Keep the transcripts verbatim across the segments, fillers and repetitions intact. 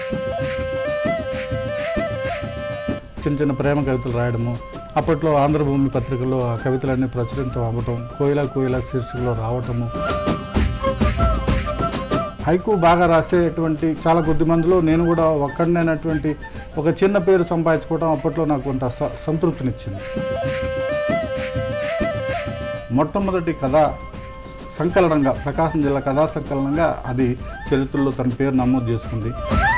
చిన్న చిన్న ప్రేమ కవితలు రాయడము, అప్పట్లో ఆంధ్రభూమి పత్రికల్లో ఆ కవితలన్నీ ప్రచురితం అవ్వటం, కోయిలా కోయిలా శీర్షికలో రావటము. హైకు బాగా రాసేటువంటి చాలా కొద్ది మందిలో నేను కూడా ఒక్కడినైనటువంటి ఒక చిన్న పేరు సంపాదించుకోవడం అప్పట్లో నాకు కొంత సంతృప్తినిచ్చింది. మొట్టమొదటి కథా సంకలనంగా, ప్రకాశం జిల్లా కథా సంకలనంగా అది చరిత్రలో తన పేరు నమోదు చేసుకుంది.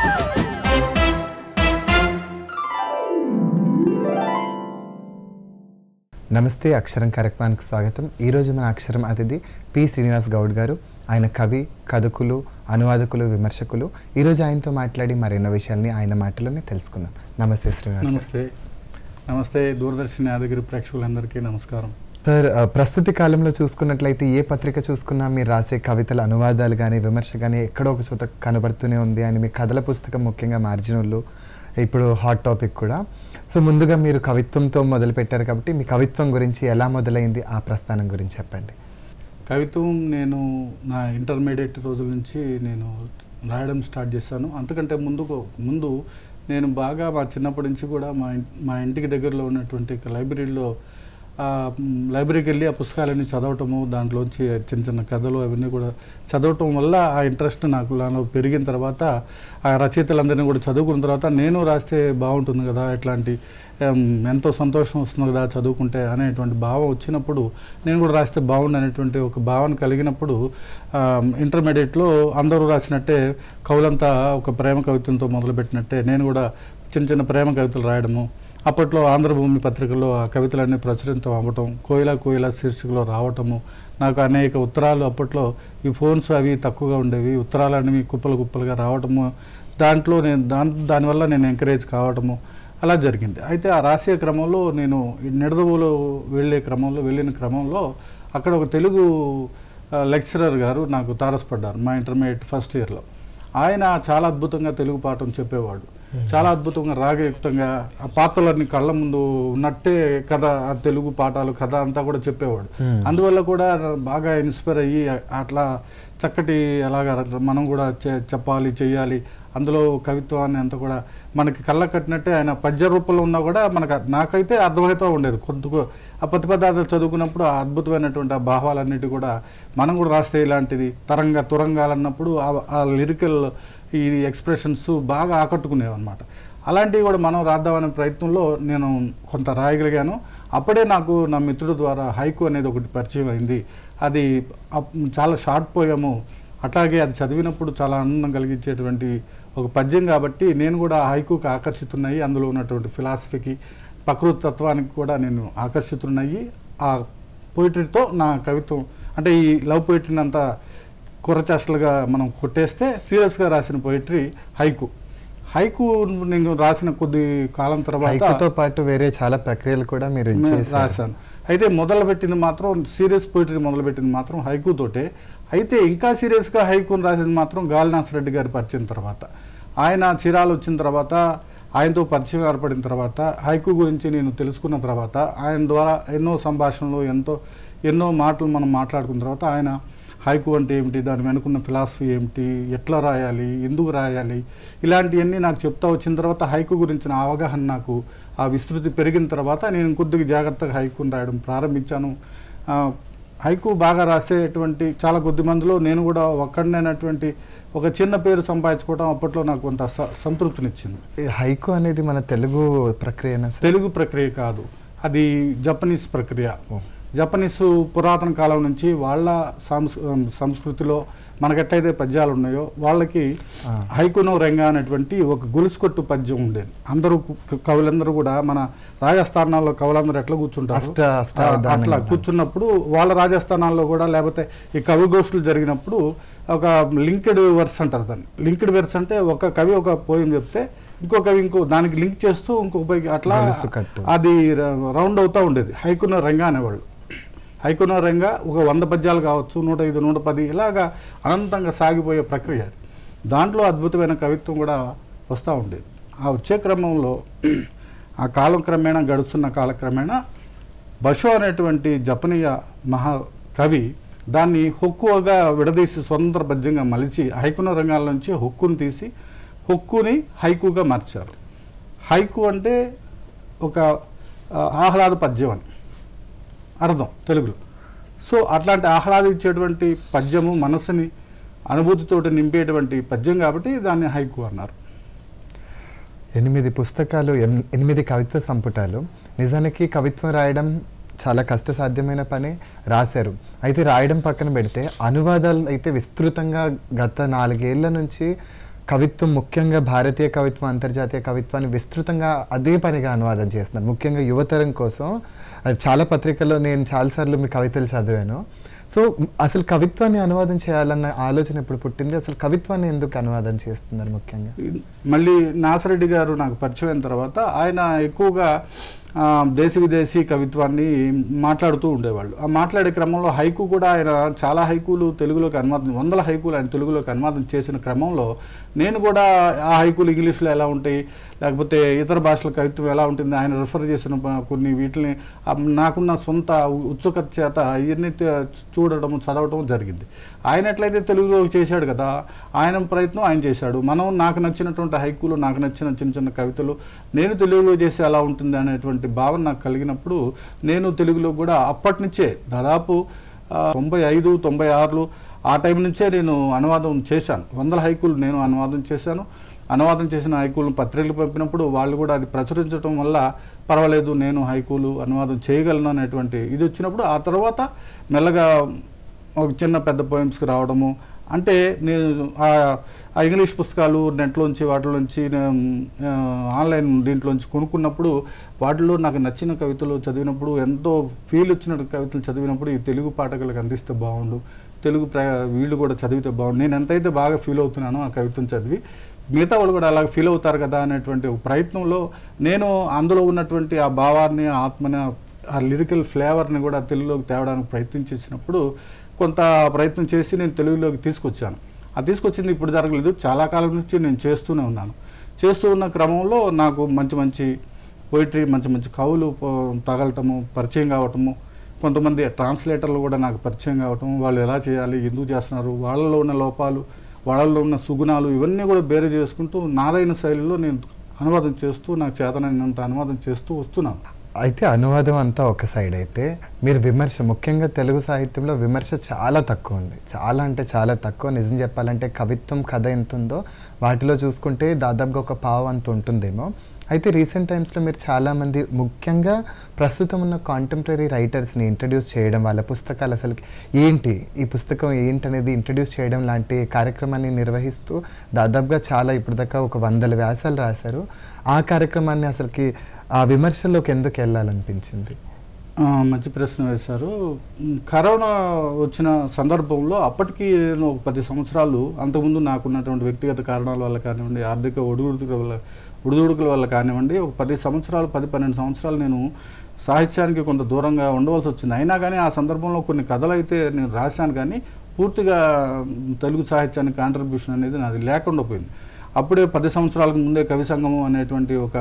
నమస్తే, అక్షరం కార్యక్రమానికి స్వాగతం. ఈరోజు మన అక్షరం అతిథి పి శ్రీనివాస్ గౌడ్ గారు. ఆయన కవి, కథకులు, అనువాదకులు, విమర్శకులు. ఈరోజు ఆయనతో మాట్లాడి మరెన్నో విషయాల్ని ఆయన మాటలోనే తెలుసుకుందాం. నమస్తే శ్రీనివాస్. నమస్తే. నమస్తే దూరదర్శన్ యాదగిరి ప్రేక్షకులందరికీ నమస్కారం. సార్, ప్రస్తుత కాలంలో చూసుకున్నట్లయితే ఏ పత్రిక చూసుకున్నా మీరు రాసే కవితల అనువాదాలు కానీ, విమర్శ కానీ ఎక్కడో ఒక చోట కనబడుతూనే ఉంది. అని మీ కథల పుస్తకం ముఖ్యంగా మార్జినోళ్ళు ఇప్పుడు హాట్ టాపిక్ కూడా. సో ముందుగా మీరు కవిత్వంతో మొదలుపెట్టారు కాబట్టి మీ కవిత్వం గురించి ఎలా మొదలైంది, ఆ ప్రస్థానం గురించి చెప్పండి. కవిత్వం నేను నా ఇంటర్మీడియట్ రోజుల నుంచి నేను రాయడం స్టార్ట్ చేశాను. అంతకంటే ముందుకు ముందు నేను బాగా మా చిన్నప్పటి నుంచి కూడా మా మా ఇంటికి దగ్గరలో ఉన్నటువంటి లైబ్రరీలో లైబ్రరీకి వెళ్ళి ఆ పుస్తకాలన్నీ చదవటము, దాంట్లోంచి చిన్న చిన్న కథలు అవన్నీ కూడా చదవటం వల్ల ఆ ఇంట్రెస్ట్ నాకు నాలో పెరిగిన తర్వాత ఆ రచయితలందరినీ కూడా చదువుకున్న తర్వాత నేను రాస్తే బాగుంటుంది కదా, ఇట్లాంటి ఎంతో సంతోషం వస్తుంది కదా చదువుకుంటే అనేటువంటి భావం వచ్చినప్పుడు నేను కూడా రాస్తే బాగుండు అనేటువంటి ఒక భావన కలిగినప్పుడు ఇంటర్మీడియట్లో అందరూ రాసినట్టే కవులంతా ఒక ప్రేమ కవిత్వంతో మొదలుపెట్టినట్టే నేను కూడా చిన్న చిన్న ప్రేమ కవితలు రాయడము, అప్పట్లో ఆంధ్రభూమి పత్రికల్లో ఆ కవితలన్నీ ప్రచురితం అవ్వటం, కోయిలా కోయిలా శీర్షికలో రావటము, నాకు అనేక ఉత్తరాలు, అప్పట్లో ఈ ఫోన్స్ అవి తక్కువగా ఉండేవి, ఉత్తరాలన్నీ కుప్పలు కుప్పలుగా రావటము, దాంట్లో నేను దాని దానివల్ల నేను ఎంకరేజ్ కావటము అలా జరిగింది. అయితే ఆ రాసే క్రమంలో నేను నిడదవోలు వెళ్ళే క్రమంలో వెళ్ళిన క్రమంలో అక్కడ ఒక తెలుగు లెక్చరర్ గారు నాకు తారసపడ్డారు మా ఇంటర్మీడియట్ ఫస్ట్ ఇయర్లో. ఆయన చాలా అద్భుతంగా తెలుగు పాఠం చెప్పేవాడు, చాలా అద్భుతంగా రాగయుక్తంగా ఆ పాత్రలన్నీ కళ్ళ ముందు ఉన్నట్టే కథ, ఆ తెలుగు పాఠాలు కథ అంతా కూడా చెప్పేవాడు. అందువల్ల కూడా బాగా ఇన్స్పైర్ అయ్యి అట్లా చక్కటి అలాగా మనం కూడా చెప్పాలి, చెయ్యాలి, అందులో కవిత్వాన్ని అంతా కూడా మనకి కళ్ళ కట్టినట్టే ఆయన పద్య రూపంలో ఉన్నా కూడా మనకు నాకైతే అర్థమవుతూ ఉండేది. కొద్దిగా ఆ ప్రతిపదార్థాలు చదువుకున్నప్పుడు ఆ అద్భుతమైనటువంటి ఆ భావాలన్నిటి కూడా మనం కూడా రాస్తే ఇలాంటిది తరంగ తురంగాలన్నప్పుడు ఆ లిరికల్ ఈ ఎక్స్ప్రెషన్స్ బాగా ఆకట్టుకునేవి అనమాట. అలాంటివి కూడా మనం రాద్దామనే ప్రయత్నంలో నేను కొంత రాయగలిగాను. అప్పుడే నాకు నా మిత్రుడు ద్వారా హైకు అనేది ఒకటి పరిచయం అయింది. అది చాలా షార్ట్ పోయము, అట్లాగే అది చదివినప్పుడు చాలా ఆనందం కలిగించేటువంటి ఒక పద్యం కాబట్టి నేను కూడా హైకుకి ఆకర్షితున్నాయి. అందులో ఉన్నటువంటి ఫిలాసఫీకి, ప్రకృతి తత్వానికి కూడా నేను ఆకర్షితున్నాయి. ఆ పోయిటరీతో నా కవిత్వం అంటే ఈ లవ్ పోయిటరీని అంతా కుర్రచాష్టలుగా మనం కొట్టేస్తే సీరియస్గా రాసిన పోయిటరీ హైకు. హైకు నేను రాసిన కొద్ది కాలం తర్వాత పాటు వేరే చాలా ప్రక్రియలు కూడా మీరు రాశాను. అయితే మొదలుపెట్టింది మాత్రం సీరియస్ పోయిటరీ మొదలుపెట్టింది మాత్రం హైకుతోటే. అయితే ఇంకా సీరియస్గా హైకుని రాసింది మాత్రం గాలినాథ్ రెడ్డి గారి పరిచయం తర్వాత, ఆయన చీరాలు వచ్చిన తర్వాత, ఆయనతో పరిచయం ఏర్పడిన తర్వాత, హైకు గురించి నేను తెలుసుకున్న తర్వాత, ఆయన ద్వారా ఎన్నో సంభాషణలు, ఎంతో ఎన్నో మాటలు మనం మాట్లాడుకున్న తర్వాత ఆయన హైకు అంటే ఏమిటి, దాని వెనుకున్న ఫిలాసఫీ ఏమిటి, ఎట్లా రాయాలి, ఎందుకు రాయాలి, ఇలాంటివన్నీ నాకు చెప్తా వచ్చిన తర్వాత హైకు గురించిన అవగాహన నాకు ఆ విస్తృతి పెరిగిన తర్వాత నేను కొద్దిగా జాగ్రత్తగా హైకుని రాయడం ప్రారంభించాను. హైకు బాగా రాసేటువంటి చాలా కొద్ది మందిలో నేను కూడా ఒక్కడినైనటువంటి ఒక చిన్న పేరు సంపాదించుకోవడం అప్పట్లో నాకు కొంత సంతృప్తినిచ్చింది. హైకు అనేది మన తెలుగు ప్రక్రియ? తెలుగు ప్రక్రియ కాదు, అది జపనీస్ ప్రక్రియ. జపనీసు పురాతన కాలం నుంచి వాళ్ళ సంస్కృతిలో మనకెట్లయితే పద్యాలు ఉన్నాయో వాళ్ళకి హైకునో రెంగా అనేటువంటి ఒక గొలుసుకొట్టు పద్యం ఉండేది. అందరూ కవులందరూ కూడా మన రాజస్థానాల్లో కవులందరూ ఎట్లా కూర్చుంటారు అట్లా కూర్చున్నప్పుడు వాళ్ళ రాజస్థానాల్లో కూడా లేకపోతే ఈ కవి గోష్ఠులు జరిగినప్పుడు ఒక లింక్డ్ వెర్స్ అంటారు దాన్ని. లింక్డ్ వెర్స్ అంటే ఒక కవి ఒక పోయం చెప్తే ఇంకో కవి ఇంకో దానికి లింక్ చేస్తూ ఇంకో పైకి అట్లా అది రౌండ్ అవుతూ ఉండేది. హైకునో రెంగా అనేవాళ్ళు. హైకునో రెంగా ఒక వంద పద్యాలు కావచ్చు, నూట ఐదు నూట పది ఇలాగా అనంతంగా సాగిపోయే ప్రక్రియ. దాంట్లో అద్భుతమైన కవిత్వం కూడా వస్తూ ఉండేది. ఆ వచ్చే క్రమంలో ఆ కాలం క్రమేణా గడుస్తున్న కాలక్రమేణా బషో అనేటువంటి జపనీయ మహా కవి దాన్ని హొక్కుగా విడదీసి స్వతంత్ర పద్యంగా మలిచి హైకునో రంగాల నుంచి హొక్కును తీసి హొక్కుని హైకుగా మార్చారు. హైకు అంటే ఒక ఆహ్లాద పద్యం అని అర్థం తెలుగులో. సో అట్లాంటి ఆహ్లాదించేటువంటి పద్యము, మనసుని అనుభూతితోటి నింపేటువంటి పద్యం కాబట్టి దాన్ని హైకు అన్నారు. ఎనిమిది పుస్తకాలు, ఎనిమిది కవిత్వ సంపుటాలు. నిజానికి కవిత్వం రాయడం చాలా కష్టసాధ్యమైన పని, రాశారు. అయితే రాయడం పక్కన పెడితే అనువాదాలు అయితే విస్తృతంగా గత నాలుగేళ్ల నుంచి కవిత్వం, ముఖ్యంగా భారతీయ కవిత్వం, అంతర్జాతీయ కవిత్వాన్ని విస్తృతంగా అదే పనిగా అనువాదం చేస్తున్నారు. ముఖ్యంగా యువతరం కోసం చాలా పత్రికల్లో నేను చాలాసార్లు మీ కవితలు చదివాను. సో అసలు కవిత్వాన్ని అనువాదం చేయాలన్న ఆలోచన ఎప్పుడు పుట్టింది? అసలు కవిత్వాన్ని ఎందుకు అనువాదం చేస్తున్నారు? ముఖ్యంగా మళ్ళీ నాసిరెడ్డి గారు నాకు పరిచయం అయిన తర్వాత ఆయన ఎక్కువగా దేశ విదేశీ కవిత్వాన్ని మాట్లాడుతూ ఉండేవాళ్ళు. ఆ మాట్లాడే క్రమంలో హైకు కూడా ఆయన చాలా హైకులు తెలుగులోకి అనువాదం, వందల హైకులు ఆయన తెలుగులోకి అనువాదం చేసిన క్రమంలో నేను కూడా ఆ హైకులు ఇంగ్లీష్లో ఎలా ఉంటాయి, లేకపోతే ఇతర భాషల కవిత్వం ఎలా ఉంటుంది, ఆయన రిఫర్ చేసిన కొన్ని వీటిని నాకున్న సొంత ఉత్సుకత చేత ఇవన్నీ చూడటం, చదవటం జరిగింది. ఆయన ఎట్లయితే తెలుగులో చేశాడు కదా, ఆయన ప్రయత్నం ఆయన చేశాడు. మనం నాకు నచ్చినటువంటి హైకులు, నాకు నచ్చిన చిన్న చిన్న కవితలు నేను తెలుగులో చేస్తే ఎలా ఉంటుంది అనేటువంటి భావన నాకు కలిగినప్పుడు నేను తెలుగులో కూడా అప్పటి నుంచే దాదాపు తొంభై ఐదు తొంభై ఆరులో ఆ టైం నుంచే నేను అనువాదం చేశాను. వందల హైకులు నేను అనువాదం చేశాను. అనువాదం చేసిన హైకులను పత్రికలు పంపినప్పుడు వాళ్ళు కూడా అది ప్రచురించడం వల్ల పర్వాలేదు, నేను హైకులు అనువాదం చేయగలను అనేటువంటి ఇది వచ్చినప్పుడు ఆ తర్వాత మెల్లగా ఒక చిన్న పెద్ద పోయిమ్స్కి రావడము. అంటే నేను ఆ ఇంగ్లీష్ పుస్తకాలు నెట్లోంచి వాటిలోంచి ఆన్లైన్ దీంట్లోంచి కొనుక్కున్నప్పుడు వాటిలో నాకు నచ్చిన కవితలు చదివినప్పుడు, ఎంతో ఫీల్ వచ్చిన కవితలు చదివినప్పుడు ఈ తెలుగు పాఠకులకు అందిస్తే బాగుండు, తెలుగు ప్ర వీళ్ళు కూడా చదివితే బాగుండు, నేను ఎంతైతే బాగా ఫీల్ అవుతున్నానో ఆ కవితను చదివి మిగతా వాళ్ళు కూడా అలాగ ఫీల్ అవుతారు కదా అనేటువంటి ఒక ప్రయత్నంలో నేను అందులో ఉన్నటువంటి ఆ భావాన్ని, ఆత్మని, ఆ లిరికల్ ఫ్లేవర్ని కూడా తెలుగులోకి తేవడానికి ప్రయత్నం చేసినప్పుడు కొంత ప్రయత్నం చేసి నేను తెలుగులోకి తీసుకొచ్చాను. అది తీసుకొచ్చింది ఇప్పుడు జరగలేదు, చాలా కాలం నుంచి నేను చేస్తూనే ఉన్నాను. చేస్తూ ఉన్న క్రమంలో నాకు మంచి మంచి పోయిటరీ, మంచి మంచి కవులు తగలటము, పరిచయం కావటము, కొంతమంది ట్రాన్స్లేటర్లు కూడా నాకు పరిచయం కావటం, వాళ్ళు ఎలా చేయాలి, ఎందుకు చేస్తున్నారు, వాళ్ళలో ఉన్న లోపాలు, వాళ్ళలో ఉన్న సుగుణాలు, ఇవన్నీ కూడా బేరు చేసుకుంటూ నాదైన శైలిలో నేను అనువాదం చేస్తూ, నాకు చేతనైనంత అనువాదం చేస్తూ వస్తున్నాను. అయితే అనువాదం అంతా ఒక సైడ్ అయితే, మీరు విమర్శ, ముఖ్యంగా తెలుగు సాహిత్యంలో విమర్శ చాలా తక్కువ ఉంది. చాలా అంటే చాలా తక్కువ. నిజం చెప్పాలంటే కవిత్వం, కథ ఎంత ఉందో వాటిలో చూసుకుంటే దాదాపుగా ఒక పావు అంత ఉంటుందేమో. అయితే రీసెంట్ టైమ్స్లో మీరు చాలామంది, ముఖ్యంగా ప్రస్తుతం ఉన్న కాంటెంపరీ రైటర్స్ని ఇంట్రడ్యూస్ చేయడం, వాళ్ళ పుస్తకాలు అసలు ఏంటి, ఈ పుస్తకం ఏంటి అనేది ఇంట్రడ్యూస్ చేయడం లాంటి కార్యక్రమాన్ని నిర్వహిస్తూ దాదాపుగా చాలా ఇప్పుడు దాకా ఒక వందల వ్యాసాలు రాశారు. ఆ కార్యక్రమాన్ని అసలుకి ఆ విమర్శల్లోకి ఎందుకు వెళ్ళాలనిపించింది? మంచి ప్రశ్న వేశారు. కరోనా వచ్చిన సందర్భంలో అప్పటికి నేను ఒక పది సంవత్సరాలు, అంతకుముందు నాకున్నటువంటి వ్యక్తిగత కారణాల వల్ల కానివ్వండి, ఆర్థిక ఒడిదుడుకుల వల్ల ఒడిదుడుకుల వల్ల కానివ్వండి, ఒక పది సంవత్సరాలు పది పన్నెండు సంవత్సరాలు నేను సాహిత్యానికి కొంత దూరంగా ఉండవలసి వచ్చింది. అయినా కానీ ఆ సందర్భంలో కొన్ని కథలు అయితే నేను రాశాను, కానీ పూర్తిగా తెలుగు సాహిత్యానికి కాంట్రిబ్యూషన్ అనేది నాది లేకుండా పోయింది. అప్పుడే పది సంవత్సరాలకు ముందే కవి సంగమం అనేటువంటి ఒక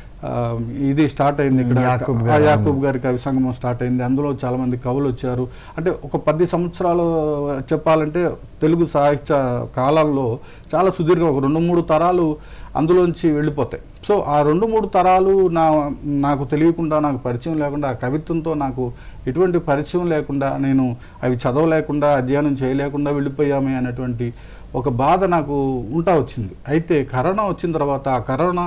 ఇది స్టార్ట్ అయింది. ఇక్కడ యాకూబ్ గారి కవి సంగమం స్టార్ట్ అయింది. అందులో చాలామంది కవులు వచ్చారు. అంటే ఒక పది సంవత్సరాలు చెప్పాలంటే తెలుగు సాహిత్య కాలంలో చాలా సుదీర్ఘ ఒక రెండు మూడు తరాలు అందులోంచి వెళ్ళిపోతాయి. సో ఆ రెండు మూడు తరాలు నా నాకు తెలియకుండా, నాకు పరిచయం లేకుండా, ఆ కవిత్వంతో నాకు ఎటువంటి పరిచయం లేకుండా, నేను అవి చదవలేకుండా, అధ్యయనం చేయలేకుండా వెళ్ళిపోయామే అనేటువంటి ఒక బాధ నాకు ఉంటా వచ్చింది. అయితే కరోనా వచ్చిన తర్వాత ఆ కరోనా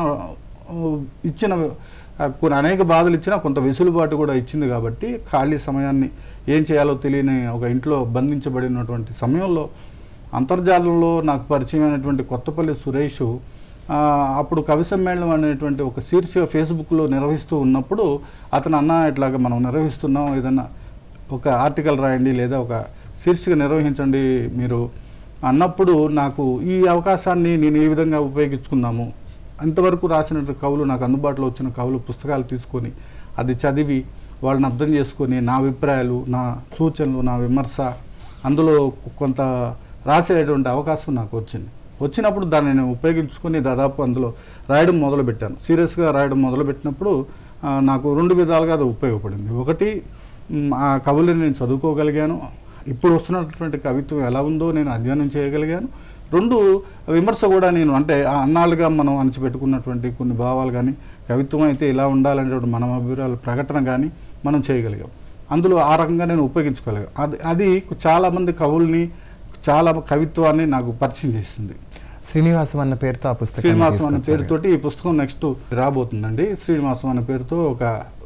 ఇచ్చిన కొన్ని అనేక బాధలు ఇచ్చినా కొంత వెసులుబాటు కూడా ఇచ్చింది. కాబట్టి ఖాళీ సమయాన్ని ఏం చేయాలో తెలియని ఒక ఇంట్లో బంధించబడినటువంటి సమయంలో అంతర్జాలంలో నాకు పరిచయమైనటువంటి కొత్తపల్లి సురేష్ అప్పుడు కవి సమ్మేళనం అనేటువంటి ఒక శీర్షిక ఫేస్బుక్లో నిర్వహిస్తూ ఉన్నప్పుడు అతను అన్న ఇట్లాగా మనం నిర్వహిస్తున్నాం, ఏదన్నా ఒక ఆర్టికల్ రాయండి లేదా ఒక శీర్షిక నిర్వహించండి మీరు అన్నప్పుడు నాకు ఈ అవకాశాన్ని నేను ఏ విధంగా ఉపయోగించుకుందాము, అంతవరకు రాసినటువంటి కవులు, నాకు అందుబాటులో వచ్చిన కవులు పుస్తకాలు తీసుకొని అది చదివి వాళ్ళని అర్థం చేసుకొని నా అభిప్రాయాలు, నా సూచనలు, నా విమర్శ అందులో కొంత రాసేటువంటి అవకాశం నాకు వచ్చింది. వచ్చినప్పుడు దాన్ని నేను ఉపయోగించుకొని దాదాపు అందులో రాయడం మొదలుపెట్టాను. సీరియస్గా రాయడం మొదలుపెట్టినప్పుడు నాకు రెండు విధాలుగా అది ఉపయోగపడింది. ఒకటి, ఆ కవులని నేను చదువుకోగలిగాను, ఇప్పుడు వస్తున్నటువంటి కవిత్వం ఎలా ఉందో నేను అధ్యయనం చేయగలిగాను. రెండు విమర్శ కూడా నేను అంటే ఆ అన్నాలుగా మనం అణచిపెట్టుకున్నటువంటి కొన్ని భావాలు కానీ కవిత్వం అయితే ఇలా ఉండాలనేటువంటి మన అభిప్రాయాల ప్రకటన కానీ మనం చేయగలిగాం. అందులో ఆ రకంగా నేను ఉపయోగించుకోగలిగాను. అది అది చాలామంది కవుల్ని చాలా కవిత్వాన్ని నాకు పరిచయం చేస్తుంది. శ్రీనివాసం అన్న పేరుతో ఆ పుస్తకం శ్రీనివాసం అన్న పేరుతోటి ఈ పుస్తకం నెక్స్ట్ రాబోతుందండి. శ్రీనివాసం అన్న పేరుతో ఒక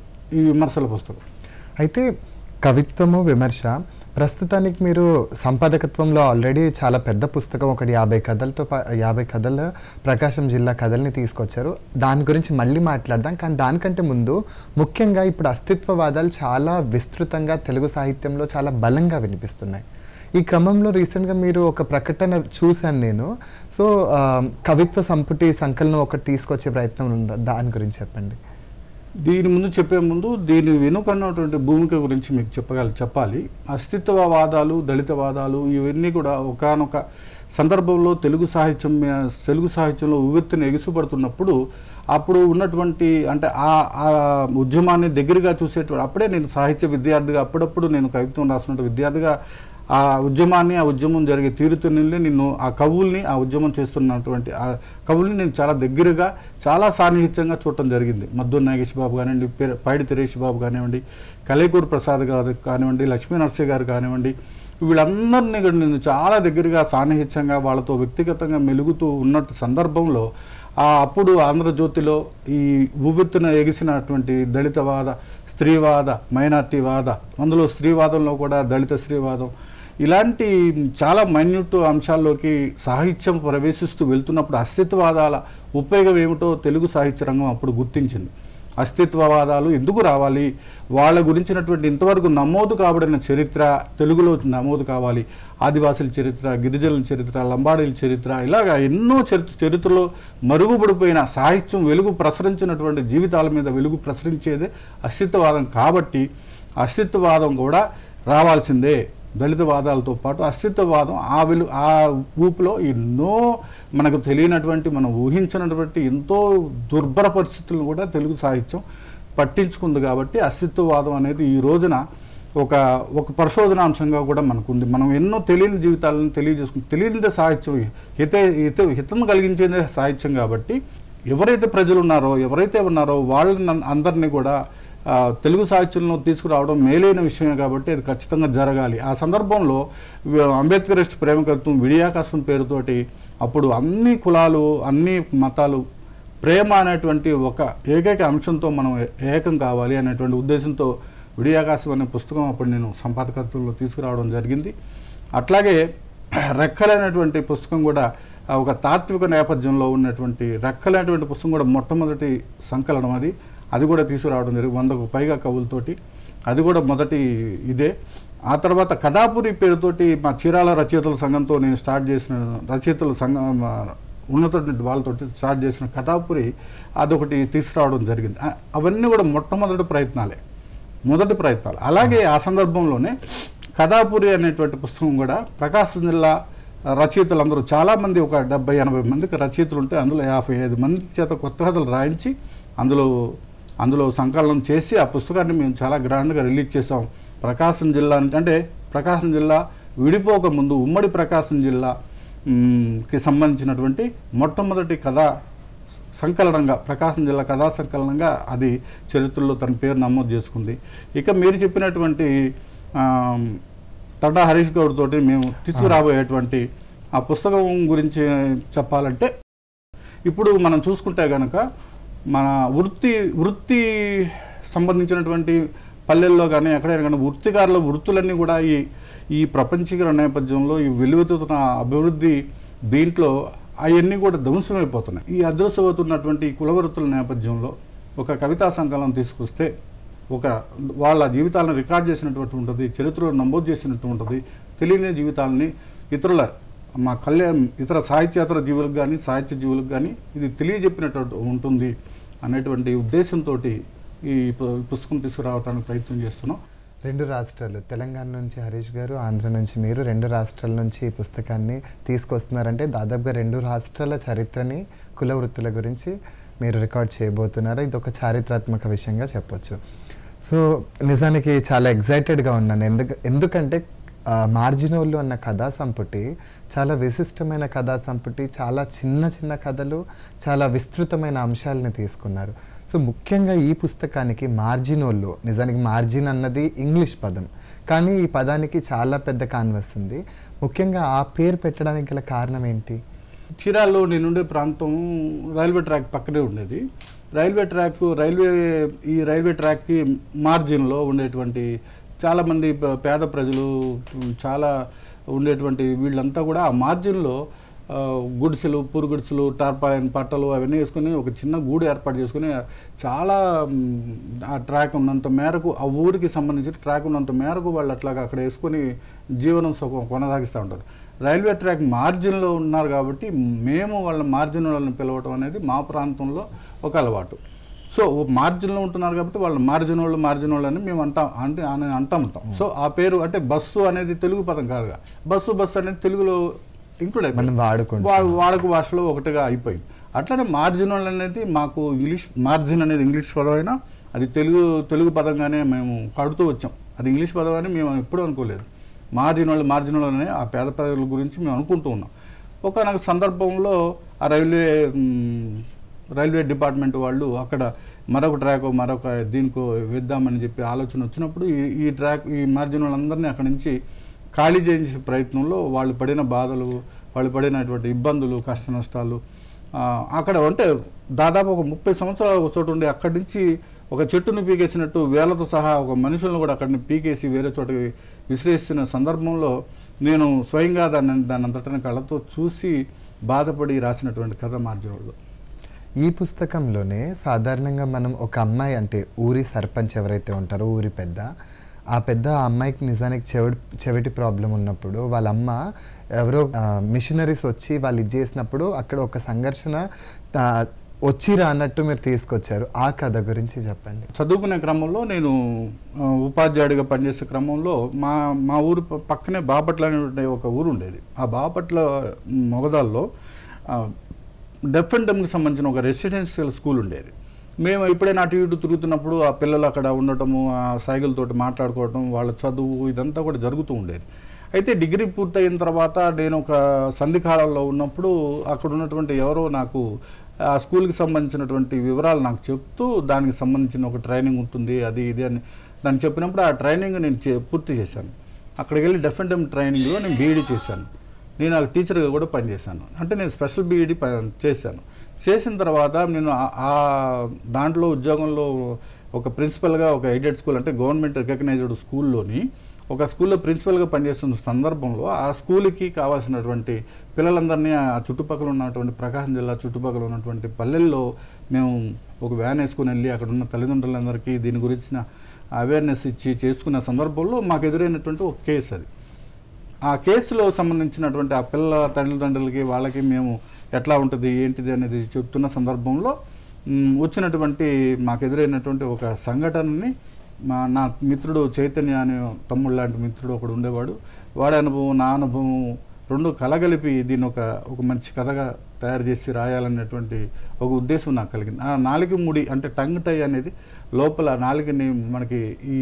ఈ విమర్శల పుస్తకం. అయితే కవిత్వము విమర్శ ప్రస్తుతానికి మీరు సంపాదకత్వంలో ఆల్రెడీ చాలా పెద్ద పుస్తకం ఒకటి యాభై కథలతో యాభై కథల ప్రకాశం జిల్లా కథల్ని తీసుకొచ్చారు. దాని గురించి మళ్ళీ మాట్లాడదాం. కానీ దానికంటే ముందు ముఖ్యంగా ఇప్పుడు అస్తిత్వవాదాలు చాలా విస్తృతంగా తెలుగు సాహిత్యంలో చాలా బలంగా వినిపిస్తున్నాయి. ఈ క్రమంలో రీసెంట్గా మీరు ఒక ప్రకటన చూశాను నేను. సో కవిత్వ సంపుటి సంకలనం ఒకటి తీసుకొచ్చే ప్రయత్నం ఉంది, దాని గురించి చెప్పండి. దీని ముందు చెప్పే ముందు దీని వెనుకన్నటువంటి భూమిక గురించి మీకు చెప్పగల చెప్పాలి. అస్తిత్వవాదాలు, దళితవాదాలు ఇవన్నీ కూడా ఒకానొక సందర్భంలో తెలుగు సాహిత్యం తెలుగు సాహిత్యంలో ఉవ్వెత్తున ఎగిసిపడుతున్నప్పుడు అప్పుడు ఉన్నటువంటి అంటే ఆ ఆ ఉద్యమాన్ని దగ్గరగా చూసేటువంటి అప్పుడే నేను సాహిత్య విద్యార్థిగా అప్పుడప్పుడు నేను కవిత్వం రాసినటువంటి విద్యార్థిగా ఆ ఉద్యమాన్ని ఆ ఉద్యమం జరిగే తీరుతున్నది నిన్ను ఆ కవుల్ని ఆ ఉద్యమం చేస్తున్నటువంటి ఆ కవుల్ని నేను చాలా దగ్గరగా చాలా సాన్నిహిత్యంగా చూడటం జరిగింది. మద్దూరు నాగేష్ బాబు కానివ్వండి, పైడి తిరేష్ బాబు కానివ్వండి, కలేకూరు ప్రసాద్ గారు కానివ్వండి, లక్ష్మీ నరసింహ గారు కానివ్వండి, వీళ్ళందరినీ కూడా నేను చాలా దగ్గరగా సాన్నిహిత్యంగా వాళ్ళతో వ్యక్తిగతంగా మెలుగుతూ ఉన్నట్టు సందర్భంలో ఆ అప్పుడు ఆంధ్రజ్యోతిలో ఈ ఉవ్వెత్తున ఎగిసినటువంటి దళితవాద, స్త్రీవాద, మైనార్టీవాద, అందులో స్త్రీవాదంలో కూడా దళిత స్త్రీవాదం ఇలాంటి చాలా మైన్యూట్ అంశాల్లోకి సాహిత్యం ప్రవేశిస్తూ వెళ్తున్నప్పుడు అస్తిత్వవాదాల ఉపయోగం ఏమిటో తెలుగు సాహిత్య రంగం అప్పుడు గుర్తించింది. అస్తిత్వవాదాలు ఎందుకు రావాలి, వాళ్ళ గురించినటువంటి ఇంతవరకు నమోదు కాబడిన చరిత్ర తెలుగులో నమోదు కావాలి. ఆదివాసుల చరిత్ర, గిరిజనుల చరిత్ర, లంబాడీల చరిత్ర, ఇలాగా ఎన్నో చరిత్ర చరిత్రలో మరుగుపడిపోయిన సాహిత్యం వెలుగు ప్రసరించినటువంటి జీవితాల మీద వెలుగు ప్రసరించేదే అస్తిత్వవాదం. కాబట్టి అస్తిత్వవాదం కూడా రావాల్సిందే. దళితవాదాలతో పాటు అస్తిత్వవాదం ఆ వెలు ఆ ఊపులో ఎన్నో మనకు తెలియనటువంటి మనం ఊహించినటువంటి ఎంతో దుర్భర పరిస్థితులను కూడా తెలుగు సాహిత్యం పట్టించుకుంది. కాబట్టి అస్తిత్వవాదం అనేది ఈ రోజున ఒక ఒక పరిశోధనాంశంగా కూడా మనకుంది. మనం ఎన్నో తెలియని జీవితాలను తెలియజేసుకుని తెలియనిదే సాహిత్యం, హిత హిత హితం కలిగించేదే సాహిత్యం. కాబట్టి ఎవరైతే ప్రజలు ఉన్నారో ఎవరైతే ఉన్నారో వాళ్ళని అందరినీ కూడా తెలుగు సాహిత్యంలో తీసుకురావడం మేలైన విషయమే. కాబట్టి అది ఖచ్చితంగా జరగాలి. ఆ సందర్భంలో అంబేద్కరిస్ట్ ప్రేమకత్వం విడియాకాశం పేరుతోటి అప్పుడు అన్ని కులాలు అన్ని మతాలు ప్రేమ అనేటువంటి ఒక ఏకైక అంశంతో మనం ఏకం కావాలి అనేటువంటి ఉద్దేశంతో విడియాకాశం అనే పుస్తకం అప్పుడు నేను సంపాదకత్వంలో తీసుకురావడం జరిగింది. అట్లాగే రెక్కలైనటువంటి పుస్తకం కూడా ఒక తాత్విక నేపథ్యంలో ఉన్నటువంటి రెక్కలైనటువంటి పుస్తకం కూడా మొట్టమొదటి సంకలనం అది అది కూడా తీసుకురావడం జరిగింది. వందకు పైగా కవులతోటి అది కూడా మొదటి ఇదే. ఆ తర్వాత కథాపురి పేరుతోటి మా చీరాల రచయితల సంఘంతో నేను స్టార్ట్ చేసిన రచయితల సంఘం ఉన్నత వాళ్ళతో స్టార్ట్ చేసిన కథాపురి అదొకటి తీసుకురావడం జరిగింది. అవన్నీ కూడా మొట్టమొదటి ప్రయత్నాలే మొదటి ప్రయత్నాలు. అలాగే ఆ సందర్భంలోనే కథాపురి అనేటువంటి పుస్తకం కూడా ప్రకాశం జిల్లా రచయితలు అందరూ చాలామంది ఒక డెబ్బై ఎనభై మందికి రచయితలు ఉంటే అందులో యాభై ఐదు మంది చేత కొత్త కథలు రాయించి అందులో అందులో సంకలనం చేసి ఆ పుస్తకాన్ని మేము చాలా గ్రాండ్గా రిలీజ్ చేసాం. ప్రకాశం జిల్లా అంటే ప్రకాశం జిల్లా విడిపోక ముందు ఉమ్మడి ప్రకాశం జిల్లాకి సంబంధించినటువంటి మొట్టమొదటి కథా సంకలనంగా ప్రకాశం జిల్లా కథా సంకలనంగా అది చరిత్రలో తన పేరు నమోదు చేసుకుంది. ఇక మీరు చెప్పినటువంటి తడా హరీష్ గౌడ్ తోటి మేము తీసుకురాబోయేటువంటి ఆ పుస్తకం గురించి చెప్పాలంటే ఇప్పుడు మనం చూసుకుంటే కనుక మన వృత్తి వృత్తి సంబంధించినటువంటి పల్లెల్లో కానీ ఎక్కడైనా కానీ వృత్తికారుల వృత్తులన్నీ కూడా ఈ ఈ ప్రపంచీకరణ నేపథ్యంలో ఈ వెలువెత్తుతున్న అభివృద్ధి దీంట్లో అవన్నీ కూడా ధ్వంసమైపోతున్నాయి. ఈ అదృశ్యమవుతున్నటువంటి కులవృత్తుల నేపథ్యంలో ఒక కవితా సంకలనం తీసుకొస్తే ఒక వాళ్ళ జీవితాలను రికార్డ్ చేసినటువంటి ఉంటుంది, చరిత్రలో నమోదు చేసినట్టు ఉంటుంది, తెలియని జీవితాలని ఇతరుల మా కళ్యాణ్ ఇతర సాహిత్యేతర జీవులకు కానీ సాహిత్య జీవులకు కానీ ఇది తెలియజెప్పినట్టు ఉంటుంది అనేటువంటి ఉద్దేశంతో ఈ పుస్తకం తీసుకురావడానికి ప్రయత్నం చేస్తున్నాం. రెండు రాష్ట్రాలు తెలంగాణ నుంచి హరీష్ గారు, ఆంధ్ర నుంచి మీరు, రెండు రాష్ట్రాల నుంచి ఈ పుస్తకాన్ని తీసుకొస్తున్నారంటే దాదాపుగా రెండు రాష్ట్రాల చరిత్రని కుల వృత్తుల గురించి మీరు రికార్డ్ చేయబోతున్నారు. ఇది ఒక చారిత్రాత్మక విషయంగా చెప్పొచ్చు. సో నిజానికి చాలా ఎగ్జైటెడ్గా ఉన్నాను. ఎందుకు ఎందుకంటే మార్జినోళ్ళు అన్న కథా సంపుటి చాలా విశిష్టమైన కథా సంపుటి, చాలా చిన్న చిన్న కథలు, చాలా విస్తృతమైన అంశాలని తీసుకున్నారు. సో ముఖ్యంగా ఈ పుస్తకానికి మార్జినోళ్ళు, నిజానికి మార్జిన్ అన్నది ఇంగ్లీష్ పదం, కానీ ఈ పదానికి చాలా పెద్ద కాన్వస్ ఉంది. ముఖ్యంగా ఆ పేరు పెట్టడానికి గల కారణం ఏంటి? చీరాల్లో నేనుండే ప్రాంతం రైల్వే ట్రాక్ పక్కనే ఉండేది. రైల్వే ట్రాక్ రైల్వే ఈ రైల్వే ట్రాక్కి మార్జిన్లో ఉండేటువంటి చాలామంది పేద ప్రజలు, చాలా ఉండేటువంటి వీళ్ళంతా కూడా ఆ మార్జిన్లో గుడిసెలు, పూరు గుడిసెలు, టార్పాలిన్ పట్టలు అవన్నీ వేసుకొని ఒక చిన్న గూడు ఏర్పాటు చేసుకుని చాలా ఆ ట్రాక్ ఉన్నంత మేరకు, ఆ ఊరికి సంబంధించిన ట్రాక్ ఉన్నంత మేరకు వాళ్ళు అట్లాగా అక్కడ వేసుకొని జీవనం సుఖం కొనసాగిస్తూ ఉంటారు. రైల్వే ట్రాక్ మార్జిన్లో ఉన్నారు కాబట్టి మేము వాళ్ళ మార్జిన్ వాళ్ళని పిలవటం అనేది మా ప్రాంతంలో ఒక అలవాటు. సో మార్జిన్లో ఉంటున్నారు కాబట్టి వాళ్ళు మార్జిన్ వాళ్ళు మార్జిన్ వాళ్ళు అని మేము అంటాం, అంటే అని అంటా ఉంటాం. సో ఆ పేరు అంటే బస్సు అనేది తెలుగు పదం కాదుగా, బస్సు బస్సు అనేది తెలుగులో ఇంక్లూడ్ అయిపోయింది, వాడుక భాషలో ఒకటిగా అయిపోయింది. అట్లనే మార్జిన్ వాళ్ళు అనేది మాకు ఇంగ్లీష్, మార్జిన్ అనేది ఇంగ్లీష్ పదం అయినా అది తెలుగు తెలుగు పదంగానే మేము కడుతూ వచ్చాం. అది ఇంగ్లీష్ పదం అని మేము ఎప్పుడూ అనుకోలేదు. మార్జిన్ వాళ్ళు మార్జిన్ వాళ్ళు అనే ఆ పేద ప్రజల గురించి మేము అనుకుంటూ ఉన్నాం. ఒకనొక సందర్భంలో ఆ రైల్వే రైల్వే డిపార్ట్మెంట్ వాళ్ళు అక్కడ మరొక ట్రాక్ మరొక దీనికో వేద్దామని చెప్పి ఆలోచన వచ్చినప్పుడు ఈ ఈ ట్రాక్ ఈ మార్జిన్ వాళ్ళందరినీ అక్కడి నుంచి ఖాళీ చేయించే ప్రయత్నంలో వాళ్ళు పడిన బాధలు, వాళ్ళు పడినటువంటి ఇబ్బందులు, కష్ట నష్టాలు అక్కడ అంటే దాదాపు ఒక ముప్పై సంవత్సరాలు ఒక చోటు ఉండి అక్కడి నుంచి ఒక చెట్టును పీకేసినట్టు వేలతో సహా ఒక మనుషులను కూడా అక్కడిని పీకేసి వేరే చోటకి విసిరేస్తున్న సందర్భంలో నేను స్వయంగా దాన్ని దాని అంతటా కళ్ళతో చూసి బాధపడి రాసినటువంటి కథ మార్జినోళ్ళు. ఈ పుస్తకంలోనే సాధారణంగా మనం ఒక అమ్మాయి అంటే ఊరి సర్పంచ్ ఎవరైతే ఉంటారో ఊరి పెద్ద, ఆ పెద్ద ఆ అమ్మాయికి నిజానికి చెవిటి చెవిటి ప్రాబ్లం ఉన్నప్పుడు వాళ్ళ అమ్మ ఎవరో మిషనరీస్ వచ్చి వాళ్ళు ఇది చేసినప్పుడు అక్కడ ఒక సంఘర్షణ వచ్చిరా అన్నట్టు మీరు తీసుకొచ్చారు. ఆ కథ గురించి చెప్పండి. చదువుకునే క్రమంలో నేను ఉపాధ్యాయుడిగా పనిచేసే క్రమంలో మా మా ఊరు పక్కనే బాపట్ల అనే ఒక ఊరు ఉండేది. ఆ బాపట్ల మొగదాల్లో డెఫ్ అండ్ డమ్కి సంబంధించిన ఒక రెసిడెన్షియల్ స్కూల్ ఉండేది. మేము ఎప్పుడైనా అటు ఇటు తిరుగుతున్నప్పుడు ఆ పిల్లలు అక్కడ ఉండటము, ఆ సైకిల్తోటి మాట్లాడుకోవటం, వాళ్ళ చదువు ఇదంతా కూడా జరుగుతూ ఉండేది. అయితే డిగ్రీ పూర్తయిన తర్వాత నేను ఒక సంధికాలంలో ఉన్నప్పుడు అక్కడ ఉన్నటువంటి ఎవరో నాకు ఆ స్కూల్కి సంబంధించినటువంటి వివరాలు నాకు చెప్తూ దానికి సంబంధించిన ఒక ట్రైనింగ్ ఉంటుంది అది ఇది అని దాన్ని చెప్పినప్పుడు ఆ ట్రైనింగ్ నేను పూర్తి చేశాను. అక్కడికి వెళ్ళి డెఫ్ అండ్ డమ్ ట్రైనింగ్లో నేను బీఈడీ చేశాను. నేను ఆ టీచర్గా కూడా పనిచేశాను. అంటే నేను స్పెషల్ బీఈడీ చేశాను. చేసిన తర్వాత నేను ఆ దాంట్లో ఉద్యోగంలో ఒక ప్రిన్సిపల్గా ఒక ఎయిడెడ్ స్కూల్ అంటే గవర్నమెంట్ రికగ్నైజ్డ్ స్కూల్లోని ఒక స్కూల్లో ప్రిన్సిపల్గా పనిచేస్తున్న సందర్భంలో ఆ స్కూల్కి కావాల్సినటువంటి పిల్లలందరినీ ఆ చుట్టుపక్కల ఉన్నటువంటి ప్రకాశం జిల్లా చుట్టుపక్కల ఉన్నటువంటి పల్లెల్లో మేము ఒక వ్యాన్ వేసుకుని వెళ్ళి అక్కడ ఉన్న తల్లిదండ్రులందరికీ దీని గురించిన అవేర్నెస్ ఇచ్చి చేసుకున్న సందర్భంలో మాకు ఎదురైనటువంటి ఒక కేసు అది. ఆ కేసులో సంబంధించినటువంటి ఆ పిల్లల తల్లిదండ్రులకి వాళ్ళకి మేము ఎట్లా ఉంటుంది ఏంటిది అనేది చెప్తున్న సందర్భంలో వచ్చినటువంటి మాకు ఎదురైనటువంటి ఒక సంఘటనని మా నా మిత్రుడు చైతన్య అనే తమ్ముడు లాంటి మిత్రుడు ఒకడు ఉండేవాడు. వాడి అనుభవం నా అనుభవం రెండు కలగలిపి దీన్ని ఒక ఒక మంచి కథగా తయారు చేసి రాయాలనేటువంటి ఒక ఉద్దేశం నాకు కలిగింది. ఆ నాలుగు ముడి అంటే టంగ్ టై అనేది లోపల నాలుగుని మనకి ఈ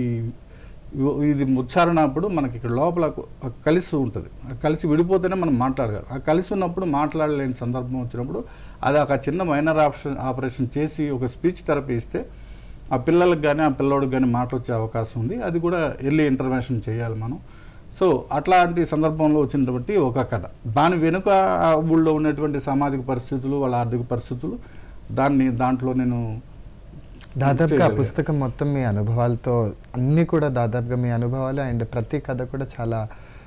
ఇది ఉచ్చారణ అప్పుడు మనకి ఇక్కడ లోపల కలిసి ఉంటుంది. కలిసి విడిపోతేనే మనం మాట్లాడగలం. ఆ కలిసి ఉన్నప్పుడు మాట్లాడలేని సందర్భం వచ్చినప్పుడు అది ఒక చిన్న మైనర్ ఆప్షన్ ఆపరేషన్ చేసి ఒక స్పీచ్ థెరపీ ఇస్తే ఆ పిల్లలకు కానీ ఆ పిల్లోడికి కానీ మాట వచ్చే అవకాశం ఉంది. అది కూడా ఎర్లీ ఇంటర్వెన్షన్ చేయాలి మనం. సో అట్లాంటి సందర్భంలో వచ్చినటువంటి ఒక కథ, దాని వెనుక ఊళ్ళో ఉన్నటువంటి సామాజిక పరిస్థితులు, వాళ్ళ ఆర్థిక పరిస్థితులు, దాన్ని దాంట్లో నేను దాదాపుగా ఆ పుస్తకం మొత్తం మీ అనుభవాలతో అన్నీ కూడా దాదాపుగా మీ అనుభవాలు అండ్ ప్రతి కథ కూడా చాలా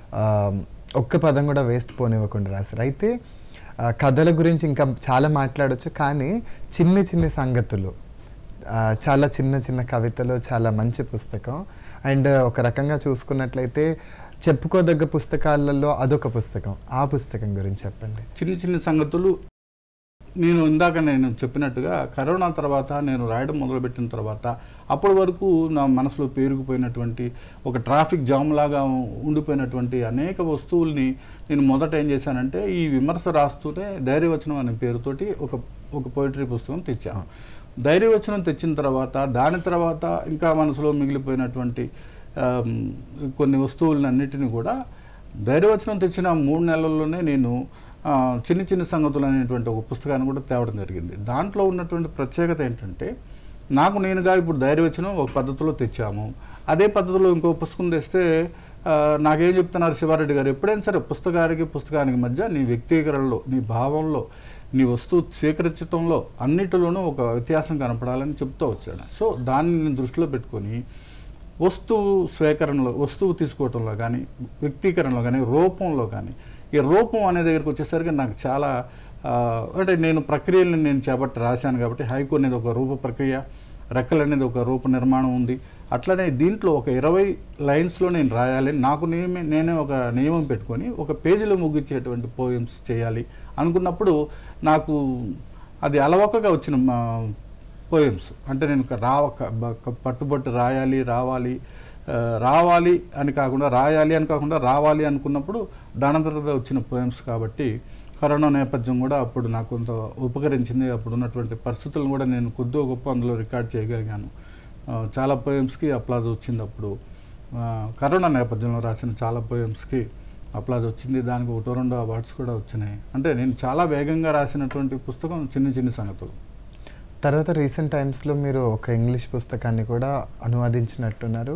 ఒక్క పదం కూడా వేస్ట్ పోనివ్వకుండా రాశారు. అయితే కథల గురించి ఇంకా చాలా మాట్లాడవచ్చు, కానీ చిన్ని చిన్ని సంగతులు, చాలా చిన్న చిన్న కవితలు, చాలా మంచి పుస్తకం. అండ్ ఒక రకంగా చూసుకున్నట్లయితే చెప్పుకోదగ్గ పుస్తకాలలో అదొక పుస్తకం. ఆ పుస్తకం గురించి చెప్పండి. చిన్న చిన్న సంగతులు నేను ఇందాక నేను చెప్పినట్టుగా కరోనా తర్వాత నేను రాయడం మొదలుపెట్టిన తర్వాత అప్పటి వరకు నా మనసులో పేరుకుపోయినటువంటి ఒక ట్రాఫిక్ జామ్ లాగా ఉండిపోయినటువంటి అనేక వస్తువుల్ని నేను మొదట ఏం చేశానంటే ఈ విమర్శ రాస్తూనే ధైర్యవచనం అనే పేరుతోటి ఒక ఒక పోయిటరీ పుస్తకం తెచ్చాను. ధైర్యవచనం తెచ్చిన తర్వాత దాని తర్వాత ఇంకా మనసులో మిగిలిపోయినటువంటి కొన్ని వస్తువులను అన్నిటిని కూడా ధైర్యవచనం తెచ్చిన మూడు నెలల్లోనే నేను చిన్న చిన్న సంగతులు అనేటువంటి ఒక పుస్తకాన్ని కూడా తేవడం జరిగింది. దాంట్లో ఉన్నటువంటి ప్రత్యేకత ఏంటంటే, నాకు నేనుగా ఇప్పుడు ధైర్యవచనం ఒక పద్ధతిలో తెచ్చాము, అదే పద్ధతిలో ఇంకో పుస్తకం తెస్తే నాకేం చెప్తున్నారు శివారెడ్డి గారు, ఎప్పుడైనా సరే పుస్తకానికి పుస్తకానికి మధ్య నీ వ్యక్తీకరణలో, నీ భావంలో, నీ వస్తువు స్వీకరించడంలో అన్నిటిలోనూ ఒక వ్యత్యాసం కనపడాలని చెప్తూ వచ్చాను. సో దాన్ని నేను దృష్టిలో పెట్టుకొని వస్తువు స్వీకరణలో, వస్తువు తీసుకోవటంలో కానీ, వ్యక్తీకరణలో కానీ, రూపంలో కానీ, ఈ రూపం అనే దగ్గరికి వచ్చేసరికి నాకు చాలా అంటే నేను ప్రక్రియలను నేను చేపట్టి రాశాను కాబట్టి, హైకు అనేది ఒక రూప ప్రక్రియ, రెక్కలు అనేది ఒక రూప నిర్మాణం ఉంది. అట్లనే దీంట్లో ఒక ఇరవై లైన్స్లో నేను రాయాలి, నాకు నేనే నేనే ఒక నియమం పెట్టుకొని ఒక పేజీలో ముగించేటువంటి పోయమ్స్ చేయాలి అనుకున్నప్పుడు నాకు అది అలవకగా వచ్చిన పోయమ్స్. అంటే నేను రావక పట్టుబట్టు రాయాలి రావాలి రావాలి అని కాకుండా, రాయాలి అని కాకుండా రావాలి అనుకున్నప్పుడు దానంతరగా వచ్చిన పోయమ్స్ కాబట్టి కరోనా నేపథ్యం కూడా అప్పుడు నాకు కొంత ఉపకరించింది. అప్పుడు ఉన్నటువంటి పరిస్థితులను కూడా నేను కొద్దిగా గొప్ప అందులో రికార్డ్ చేయగలిగాను. చాలా పోయమ్స్కి అప్లాజ్ వచ్చింది. అప్పుడు కరోనా నేపథ్యంలో రాసిన చాలా పోయమ్స్కి అప్లాజ్ వచ్చింది. దానికి ఒకటో రెండో అవార్డ్స్ కూడా వచ్చినాయి. అంటే నేను చాలా వేగంగా రాసినటువంటి పుస్తకం చిన్న చిన్న సంగతులు. తర్వాత రీసెంట్ టైమ్స్లో మీరు ఒక ఇంగ్లీష్ పుస్తకాన్ని కూడా అనువాదించినట్టున్నారు.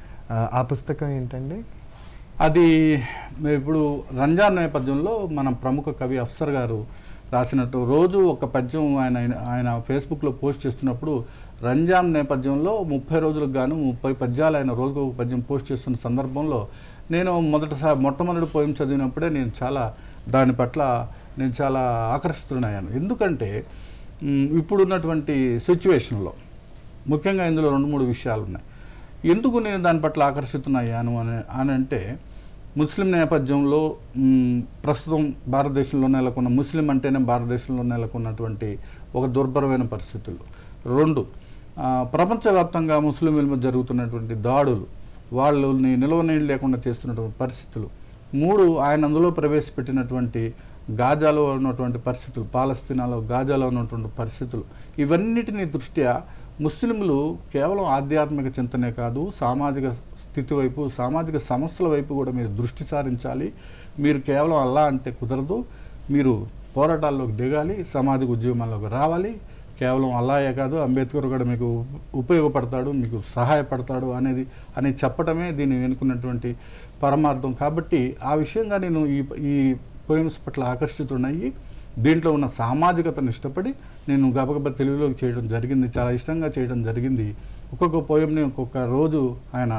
ఆ పుస్తకం ఏంటండి? అది ఇప్పుడు రంజాన్ నేపథ్యంలో మన ప్రముఖ కవి అఫ్సర్ గారు రాసినట్టు రోజు ఒక పద్యం ఆయన ఆయన ఫేస్బుక్లో పోస్ట్ చేస్తున్నప్పుడు, రంజాన్ నేపథ్యంలో ముప్పై రోజులకు గాను ముప్పై పద్యాలు ఆయన రోజుకు ఒక పద్యం పోస్ట్ చేస్తున్న సందర్భంలో నేను మొదటిసారి మొట్టమొదటి పోయం చదివినప్పుడే నేను చాలా దాని పట్ల నేను చాలా ఆకర్షితుడయ్యాను. ఎందుకంటే ఇప్పుడున్నటువంటి సిచ్యువేషన్లో ముఖ్యంగా ఇందులో రెండు మూడు విషయాలు ఉన్నాయి. ఎందుకు నేను దాని పట్ల ఆకర్షితుడయ్యాను అని అని అంటే, ముస్లిం నేపథ్యంలో ప్రస్తుతం భారతదేశంలో నెలకొన్న, ముస్లిం అంటేనే భారతదేశంలో నెలకొన్నటువంటి ఒక దుర్భరమైన పరిస్థితులు. రెండు, ప్రపంచవ్యాప్తంగా ముస్లింల మీద జరుగుతున్నటువంటి దాడులు, వాళ్ళని నిలవనీళ్ళు లేకుండా చేస్తున్నటువంటి పరిస్థితులు. మూడు, ఆయన అందులో ప్రవేశపెట్టినటువంటి గాజాలో ఉన్నటువంటి పరిస్థితులు, పాలస్తీనాలో గాజాలో ఉన్నటువంటి పరిస్థితులు. ఇవన్నిటిని దృష్ట్యా ముస్లింలు కేవలం ఆధ్యాత్మిక చింతనే కాదు, సామాజిక స్థితి వైపు, సామాజిక సమస్యల వైపు కూడా మీరు దృష్టి సారించాలి. మీరు కేవలం అల్లా అంటే కుదరదు, మీరు పోరాటాల్లోకి దిగాలి, సామాజిక ఉద్యమాల్లోకి రావాలి. కేవలం అల్లాయే కాదు, అంబేద్కర్ కూడా మీకు ఉపయోగపడతాడు, మీకు సహాయపడతాడు అనేది అని చెప్పడమే దీన్ని వెనుకున్నటువంటి పరమార్థం. కాబట్టి ఆ విషయంగా నేను ఈ ఈ పోయమ్స్ పట్ల ఆకర్షితున్నయ్యి దీంట్లో ఉన్న సామాజికతను ఇష్టపడి నేను గబగబ తెలుగులోకి చేయడం జరిగింది. చాలా ఇష్టంగా చేయడం జరిగింది. ఒక్కొక్క పోయంని ఒక్కొక్క రోజు ఆయన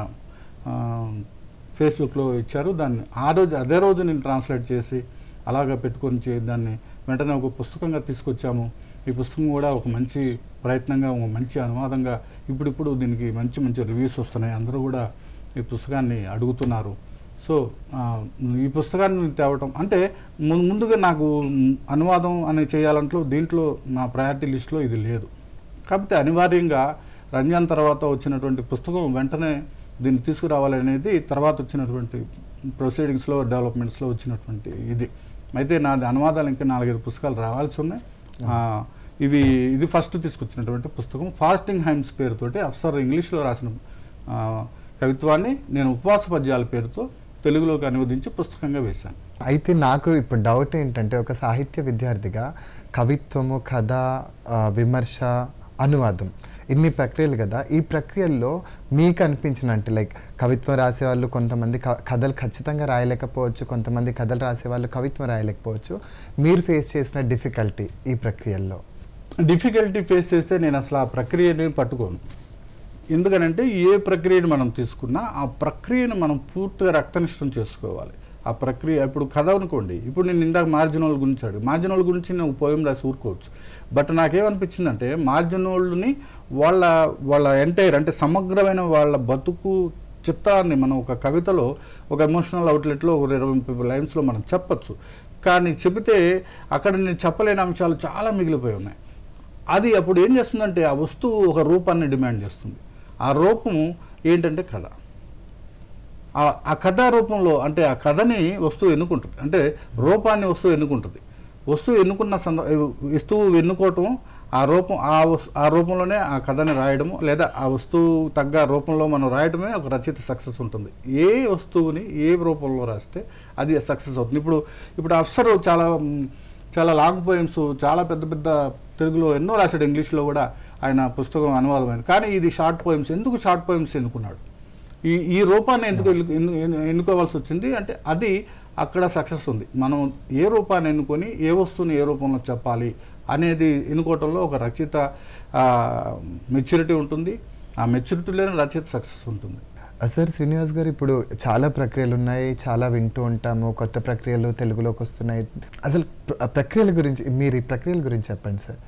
ఫేస్బుక్లో ఇచ్చారు. దాన్ని ఆ రోజు అదే రోజు నేను ట్రాన్స్లేట్ చేసి అలాగా పెట్టుకొని చే దాన్ని వెంటనే ఒక పుస్తకంగా తీసుకొచ్చాము. ఈ పుస్తకం కూడా ఒక మంచి ప్రయత్నంగా, ఒక మంచి అనువాదంగా ఇప్పుడిప్పుడు దీనికి మంచి మంచి రివ్యూస్ వస్తున్నాయి. అందరూ కూడా ఈ పుస్తకాన్ని అడుగుతున్నారు. సో ఈ పుస్తకాన్ని తేవటం అంటే ముందుగా నాకు అనువాదం అని చేయాలంటే దీంట్లో నా ప్రయారిటీ లిస్ట్లో ఇది లేదు. కాకపోతే అనివార్యంగా రంజాన్ తర్వాత వచ్చినటువంటి పుస్తకం వెంటనే దీన్ని తీసుకురావాలనేది తర్వాత వచ్చినటువంటి ప్రొసీడింగ్స్లో, డెవలప్మెంట్స్లో వచ్చినటువంటి ఇది. అయితే నాది అనువాదాలు ఇంకా నాలుగైదు పుస్తకాలు రావాల్సి ఉన్నాయి. ఇవి ఇది ఫస్ట్ తీసుకొచ్చినటువంటి పుస్తకం. ఫాస్టింగ్ హైమ్స్ పేరుతోటి అఫ్సర్ ఇంగ్లీష్లో రాసిన కవిత్వాన్ని నేను ఉపవాస పద్యాల పేరుతో తెలుగులోకి అనువదించి పుస్తకంగా వేశాను. అయితే నాకు ఇప్పుడు డౌట్ ఏంటంటే, ఒక సాహిత్య విద్యార్థిగా కవిత్వము, కథ, విమర్శ, అనువాదం ఇన్ని ప్రక్రియలు కదా, ఈ ప్రక్రియల్లో మీకు అనిపించిన అంటే లైక్ కవిత్వం రాసేవాళ్ళు కొంతమంది కథలు ఖచ్చితంగా రాయలేకపోవచ్చు, కొంతమంది కథలు రాసేవాళ్ళు కవిత్వం రాయలేకపోవచ్చు. మీరు ఫేస్ చేసిన డిఫికల్టీ ఈ ప్రక్రియల్లో? డిఫికల్టీ ఫేస్ చేస్తే నేను అసలు ఆ ప్రక్రియని పట్టుకోను. ఎందుకనంటే ఏ ప్రక్రియను మనం తీసుకున్నా ఆ ప్రక్రియను మనం పూర్తిగా రక్తనిష్టం చేసుకోవాలి. ఆ ప్రక్రియ ఇప్పుడు కథ అనుకోండి, ఇప్పుడు నేను ఇందాక మార్జినోళ్ళ గురించి అడిగి మార్జినోళ్ళ గురించి నేను పోయం రాసి ఊరుకోవచ్చు. బట్ నాకేమనిపించిందంటే మార్జినోళ్ళని వాళ్ళ వాళ్ళ ఎంటైర్ అంటే సమగ్రమైన వాళ్ళ బతుకు చిత్తాన్ని మనం ఒక కవితలో, ఒక ఎమోషనల్ అవుట్లెట్లో ఒక ఇరవై ముప్పై లైన్స్లో మనం చెప్పచ్చు. కానీ చెబితే అక్కడ నేను చెప్పలేని అంశాలు చాలా మిగిలిపోయి ఉన్నాయి. అది అప్పుడు ఏం చేస్తుందంటే ఆ వస్తువు ఒక రూపాన్ని డిమాండ్ చేస్తుంది. ఆ రూపం ఏంటంటే కథ. ఆ కథా రూపంలో అంటే ఆ కథని వస్తువు ఎన్నుకుంటుంది, అంటే రూపాన్ని వస్తువు ఎన్నుకుంటుంది. వస్తువు ఎన్నుకున్న సంద వస్తువు ఎన్నుకోవటం ఆ రూపం ఆ వస్ ఆ రూపంలోనే ఆ కథని రాయడము, లేదా ఆ వస్తువు తగ్గ రూపంలో మనం రాయడమే ఒక రచయిత సక్సెస్ ఉంటుంది. ఏ వస్తువుని ఏ రూపంలో రాస్తే అది సక్సెస్ అవుతుంది. ఇప్పుడు ఇప్పుడు అఫ్సర్ చాలా చాలా లాంగ్ పోయమ్స్, చాలా పెద్ద పెద్ద తెలుగులో ఎన్నో రాశాడు, ఇంగ్లీష్లో కూడా ఆయన పుస్తకం అనువాదమైంది. కానీ ఇది షార్ట్ పోయమ్స్. ఎందుకు షార్ట్ పోయమ్స్ ఎన్నుకున్నాడు? ఈ ఈ రూపాన్ని ఎందుకు ఎన్ను ఎన్నుకోవాల్సి వచ్చింది అంటే అది అక్కడ సక్సెస్ ఉంది. మనం ఏ రూపాన్ని ఎన్నుకొని ఏ వస్తువుని ఏ రూపంలో చెప్పాలి అనేది ఎన్నుకోవటంలో ఒక రచయిత మెచ్యూరిటీ ఉంటుంది. ఆ మెచ్యూరిటీలోనే రచయిత సక్సెస్ ఉంటుంది. సార్ శ్రీనివాస్ గారు, ఇప్పుడు చాలా ప్రక్రియలు ఉన్నాయి, చాలా వింటూ ఉంటాము, కొత్త ప్రక్రియలు తెలుగులోకి వస్తున్నాయి. అసలు ప్రక్రియల గురించి మీరు ఈ ప్రక్రియల గురించి చెప్పండి సార్.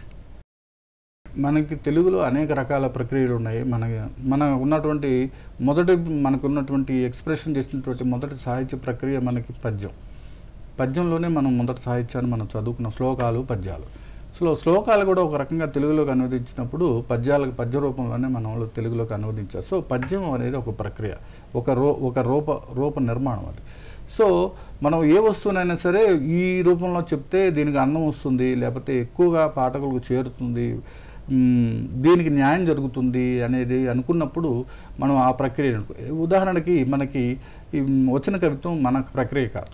మనకి తెలుగులో అనేక రకాల ప్రక్రియలు ఉన్నాయి. మన మన ఉన్నటువంటి మొదటి మనకు ఉన్నటువంటి ఎక్స్ప్రెషన్ చేసినటువంటి మొదటి సాహిత్య ప్రక్రియ మనకి పద్యం. పద్యంలోనే మనం మొదటి సాహిత్యాన్ని మనం చదువుకున్న శ్లోకాలు, పద్యాలు. సో శ్లోకాలు కూడా ఒక రకంగా తెలుగులోకి అనువదించినప్పుడు పద్యాలకు పద్య రూపంలోనే మనం తెలుగులోకి అనువదించారు. సో పద్యం అనేది ఒక ప్రక్రియ, ఒక రూ ఒక రూప రూప నిర్మాణం అది. సో మనం ఏ వస్తువునైనా సరే ఈ రూపంలో చెప్తే దీనికి అన్నం వస్తుంది, లేకపోతే ఎక్కువగా పాఠకులకు చేరుతుంది, దీనికి న్యాయం జరుగుతుంది అనేది అనుకున్నప్పుడు మనం ఆ ప్రక్రియ. ఉదాహరణకి మనకి వచ్చిన కవిత్వం మన ప్రక్రియ కాదు,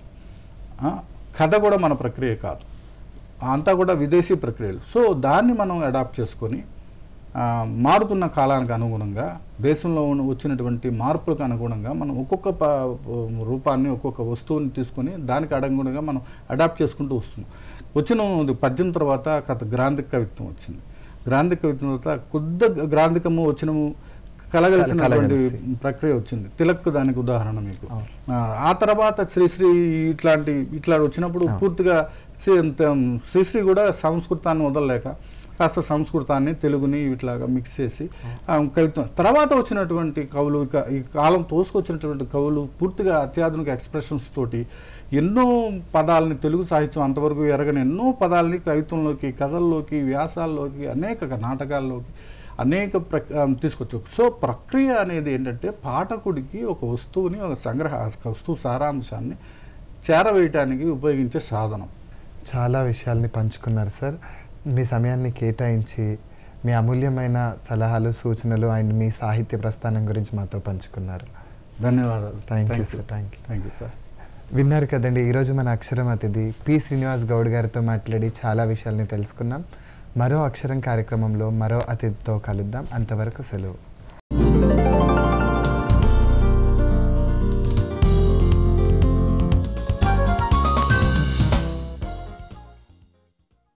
కథ కూడా మన ప్రక్రియ కాదు, అంతా కూడా విదేశీ ప్రక్రియలు. సో దాన్ని మనం అడాప్ట్ చేసుకొని మారుతున్న కాలానికి అనుగుణంగా, దేశంలో వచ్చినటువంటి మార్పులకు అనుగుణంగా మనం ఒక్కొక్క రూపాన్ని, ఒక్కొక్క వస్తువుని తీసుకొని దానికి అనుగుణంగా మనం అడాప్ట్ చేసుకుంటూ వస్తున్నాం. వచ్చిన పద్యం తర్వాత కథ గ్రాంధిక కవిత్వం వచ్చింది. గ్రాంధిక కవిత్వం తర్వాత కొద్ది గ్రాంధికము వచ్చినము కలగలిసినటువంటి ప్రక్రియ వచ్చింది. తిలక్ దానికి ఉదాహరణ మీకు. ఆ తర్వాత శ్రీశ్రీ ఇట్లాంటి ఇట్లా వచ్చినప్పుడు పూర్తిగా శ్రీశ్రీ కూడా సంస్కృతాన్ని వదలలేక కాస్త సంస్కృతాన్ని తెలుగుని ఇట్లాగా మిక్స్ చేసి కవిత్వం. తర్వాత వచ్చినటువంటి కవులు, ఈ కాలం తోసుకొచ్చినటువంటి కవులు పూర్తిగా అత్యాధునిక ఎక్స్ప్రెషన్స్ తోటి ఎన్నో పదాలని, తెలుగు సాహిత్యం అంతవరకు ఎరగని ఎన్నో పదాలని కవిత్వంలోకి, కథల్లోకి, వ్యాసాల్లోకి, అనేక నాటకాల్లోకి అనేక ప్రక్ తీసుకొచ్చు. సో ప్రక్రియ అనేది ఏంటంటే పాఠకుడికి ఒక వస్తువుని, ఒక సంగ్రహ వస్తువు సారాంశాన్ని చేరవేయటానికి ఉపయోగించే సాధనం. చాలా విషయాల్ని పంచుకున్నారు సార్. మీ సమయాన్ని కేటాయించి మీ అమూల్యమైన సలహాలు, సూచనలు అండ్ మీ సాహిత్య ప్రస్థానం గురించి మాతో పంచుకున్నారు. ధన్యవాదాలు. Thank you sir. Thank you thank you sir. విన్నారు కదండి, ఈరోజు మన అక్షరం అతిథి పి శ్రీనివాస్ గౌడ్ గారితో మాట్లాడి చాలా విషయాల్ని తెలుసుకున్నాం. మరో అక్షరం కార్యక్రమంలో మరో అతిథితో కలుద్దాం. అంతవరకు సెలవు.